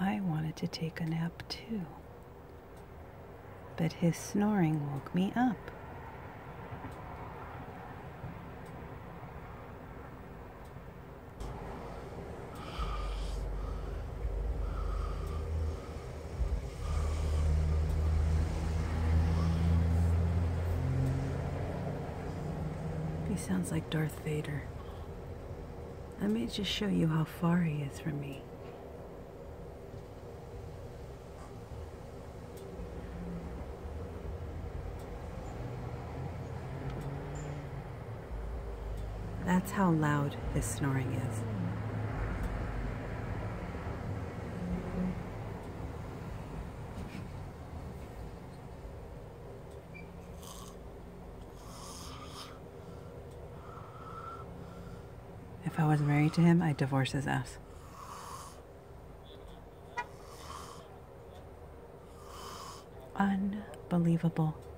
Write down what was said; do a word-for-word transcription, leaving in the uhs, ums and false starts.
I wanted to take a nap too, but his snoring woke me up. He sounds like Darth Vader. Let me just show you how far he is from me. That's how loud his snoring is. If I was married to him, I'd divorce his ass. Unbelievable.